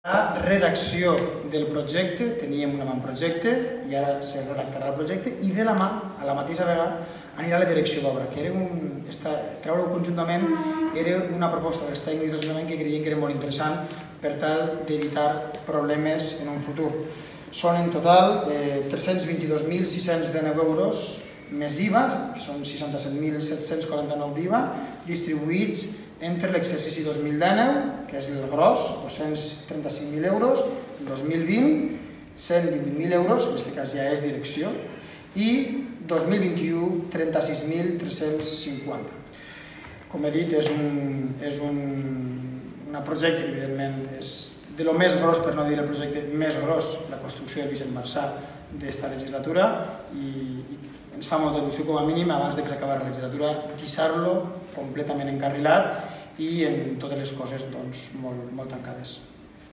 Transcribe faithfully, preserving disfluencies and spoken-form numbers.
La redacció del projecte, teníem un avantprojecte i ara se redactarà el projecte i de la mà, a la mateixa vegada, anirà a la direcció d'obra, que era un, treure-ho conjuntament era una proposta dels tècnics de l'Ajuntament que creien que era molt interessant per tal d'evitar problemes en un futur. Són en total eh, tres-cents vint-i-dos mil sis-cents deu euros més I V A, que són seixanta-set mil set-cents quaranta-nou d'I V A, distribuïts entre l'exercici dos mil dinou, que és el gros, dos-cents trenta-cinc mil euros, el dos mil vint, cent divuit mil euros, en aquest cas ja és direcció, i dos mil vint-i-u, trenta-sis mil tres-cents cinquanta. Com he dit, és un, és un, un projecte que evidentment és de lo més gros, per no dir el projecte més gros, la construcció del Vicent Marsà d'esta legislatura, i, i ens fa molta il·lusió, com a mínim, abans de que s'acabi la legislatura, deixar-lo completament encarrilat i en totes les coses doncs, molt, molt tancades.